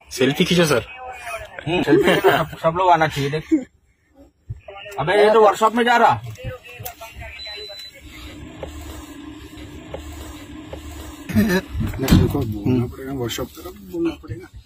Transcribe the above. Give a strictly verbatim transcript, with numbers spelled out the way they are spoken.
Selfie खींचो sir. Selfie सब, सब लोग आना चाहिए। देख अबे ये तो वर्कशॉप में जा रहा। बोलना पड़ेगा, वर्कशॉप तरफ बोलना पड़ेगा।